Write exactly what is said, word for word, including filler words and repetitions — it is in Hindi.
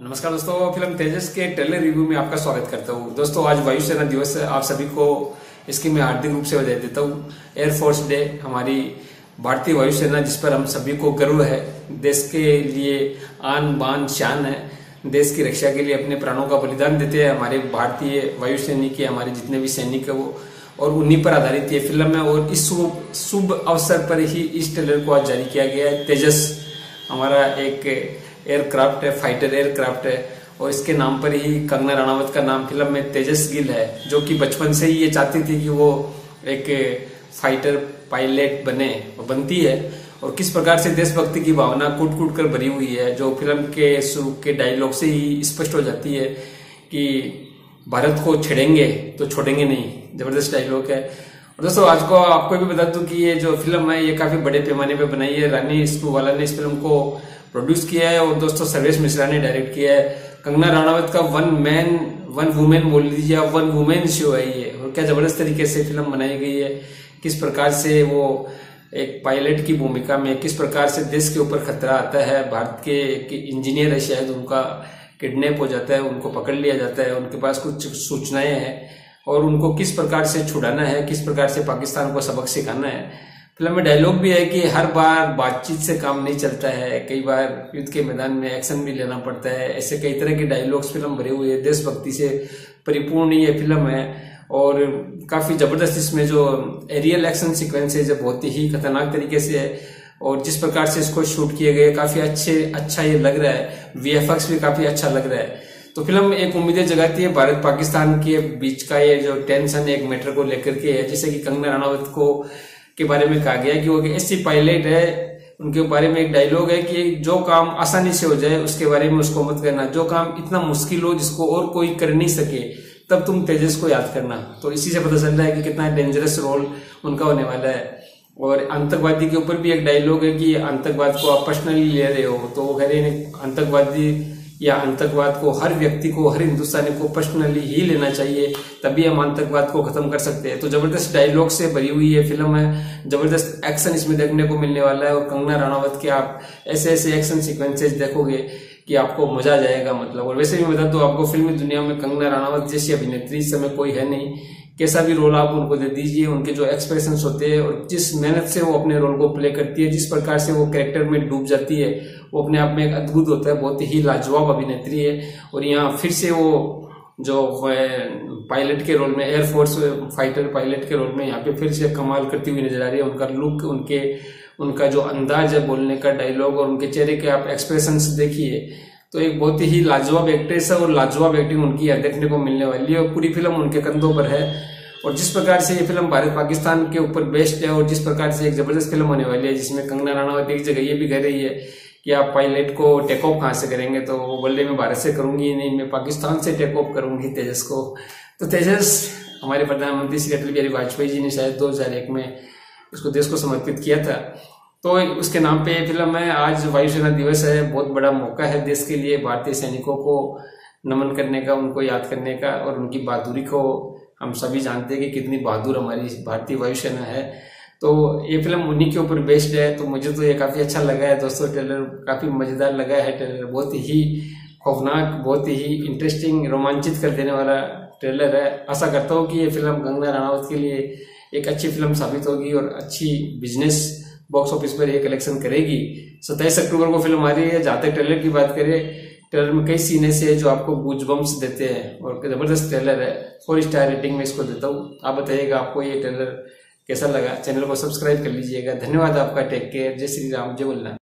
नमस्कार दोस्तों, फिल्म तेजस के ट्रेलर रिव्यू में आपका स्वागत करता हूँ। दोस्तों, आज वायुसेना दिवस है। आप सभी को इसकी मैं हार्दिक रूप से बधाई देता हूँ। एयरफोर्स डे, हमारी भारतीय वायुसेना जिस पर हम सभी को गर्व है, देश के लिए आन बान शान है, देश की रक्षा के लिए अपने प्राणों का बलिदान देते हैं हमारे भारतीय वायुसैनिक के, हमारे जितने भी सैनिक है वो, और उन्हीं पर आधारित ये फिल्म है। और इस शुभ शुभ अवसर पर ही इस ट्रेलर को आज जारी किया गया है। तेजस हमारा एक एयरक्राफ्ट है, फाइटर एयरक्राफ्ट है, और इसके नाम पर ही कंगना रनावत का नाम फिल्म में तेजस गिल है, जो कि बचपन से ही ये चाहती थी कि वो एक फाइटर पायलट बने और बनती है। और किस प्रकार से देशभक्ति की भावना कूट कूट कर भरी हुई है, जो फिल्म के शुरू के डायलॉग से ही स्पष्ट हो जाती है कि भारत को छेड़ेंगे तो छोड़ेंगे नहीं। जबरदस्त डायलॉग है। और दोस्तों, आज को आपको भी बता दूं कि ये जो फिल्म है ये काफी बड़े पैमाने पे बनाई है। रानी स्क्रूवाला ने इस फिल्म को प्रोड्यूस किया है, और दोस्तों सर्वेश मिश्रा ने डायरेक्ट किया है। कंगना रनावत का वन मैन वन वुमेन बोल लीजिए, वन वुमेन शो है ये। और क्या जबरदस्त तरीके से फिल्म बनाई गई है, किस प्रकार से वो एक पायलट की भूमिका में, किस प्रकार से देश के ऊपर खतरा आता है। भारत के एक इंजीनियर है शायद, उनका किडनैप हो जाता है, उनको पकड़ लिया जाता है, उनके पास कुछ सूचनाएं हैं, और उनको किस प्रकार से छुड़ाना है, किस प्रकार से पाकिस्तान को सबक सिखाना है। फिल्म में डायलॉग भी है कि हर बार बातचीत से काम नहीं चलता है, कई बार युद्ध के मैदान में एक्शन भी लेना पड़ता है। ऐसे कई तरह के डायलॉग्स फिल्म भरे हुए हैं, देशभक्ति से परिपूर्ण ये फिल्म है। और काफी जबरदस्त इसमें जो एरियल एक्शन सीक्वेंस है, जो बहुत ही खतरनाक तरीके से है, और जिस प्रकार से इसको शूट किए गए काफी अच्छे अच्छा ये लग रहा है। वीएफएक्स भी काफी अच्छा लग रहा है। तो फिल्म एक उम्मीदें जगाती है भारत पाकिस्तान के बीच का ये जो टेंशन एक मैटर को लेकर के है। जैसे कि कंगना रनावत को के बारे में कहा गया कि वो ऐसी पायलट है, उनके बारे में एक डायलॉग है कि जो काम आसानी से हो जाए उसके बारे में उसको मत करना, जो काम इतना मुश्किल हो जिसको और कोई कर नहीं सके तब तुम तेजस को याद करना। तो इसी से पता चल रहा है कि कितना डेंजरस रोल उनका होने वाला है। और आतंकवादी के ऊपर भी एक डायलॉग है कि आतंकवाद को आप पर्सनली ले रहे हो, तो वो कह रहे हैं आतंकवादी या आतंकवाद को हर व्यक्ति को, हर हिंदुस्तानी को पर्सनली ही लेना चाहिए, तभी हम आतंकवाद को खत्म कर सकते हैं। तो जबरदस्त डायलॉग से भरी हुई ये फिल्म है, जबरदस्त एक्शन इसमें देखने को मिलने वाला है। और कंगना रनावत के आप ऐसे ऐसे एक्शन सीक्वेंसेस देखोगे कि आपको मजा आ जाएगा। मतलब, और वैसे भी बता दो आपको, फिल्मी दुनिया में कंगना रनावत जैसी अभिनेत्री इस समय कोई है नहीं। कैसा भी रोल आप उनको दे दीजिए, उनके जो एक्सप्रेशंस होते हैं और जिस मेहनत से वो अपने रोल को प्ले करती है, जिस प्रकार से वो कैरेक्टर में डूब जाती है, वो अपने आप में एक अद्भुत होता है। बहुत ही लाजवाब अभिनेत्री है। और यहाँ फिर से वो जो पायलट के रोल में, एयरफोर्स फाइटर पायलट के रोल में यहाँ पे फिर से कमाल करती हुई नजर आ रही है। उनका लुक, उनके उनका जो अंदाज है बोलने का, डायलॉग, और उनके चेहरे के आप एक्सप्रेशंस देखिए, तो एक बहुत ही लाजवाब एक्ट्रेस है और लाजवाब एक्टिंग उनकी देखने को मिलने वाली है। और पूरी फिल्म उनके कंधों पर है। और जिस प्रकार से ये फिल्म भारत पाकिस्तान के ऊपर बेस्ड है, और जिस प्रकार से एक जबरदस्त फिल्म होने वाली है, जिसमें कंगना रनावत एक जगह ये भी कह रही है कि आप पायलट को टेक ऑफ कहाँ से करेंगे, तो वो बोले मैं भारत से करूंगी नहीं, मैं पाकिस्तान से टेक ऑफ करूंगी तेजस को। तो तेजस हमारे प्रधानमंत्री श्री अटल बिहारी वाजपेयी जी ने शायद दो हजार एक में इसको देश को समर्पित किया था। तो उसके नाम पे ये फिल्म है। आज वायुसेना दिवस है, बहुत बड़ा मौका है देश के लिए, भारतीय सैनिकों को नमन करने का, उनको याद करने का। और उनकी बहादुरी को हम सभी जानते हैं कि कितनी बहादुर हमारी भारतीय वायुसेना है। तो ये फिल्म उन्हीं के ऊपर बेस्ड है। तो मुझे तो ये काफी अच्छा लगा है दोस्तों। ट्रेलर काफी मजेदार लगा है। ट्रेलर बहुत ही खौफनाक, बहुत ही इंटरेस्टिंग, रोमांचित कर देने वाला ट्रेलर है। आशा करता हूँ कि ये फिल्म कंगना रनावत के लिए एक अच्छी फिल्म साबित होगी और अच्छी बिजनेस बॉक्स ऑफिस पर ये कलेक्शन करेगी। सत्ताईस अक्टूबर को फिल्म आ रही है। जहां तक ट्रेलर की बात करें, ट्रेलर में कई सीन ऐसे हैं जो आपको गूजबम्स देते हैं, और जबरदस्त ट्रेलर है। फोर स्टार रेटिंग में इसको देता हूँ। आप बताइएगा आपको ये ट्रेलर कैसा लगा। चैनल को सब्सक्राइब कर लीजिएगा। धन्यवाद आपका। Take care. जय श्री राम, जय वल्लभ।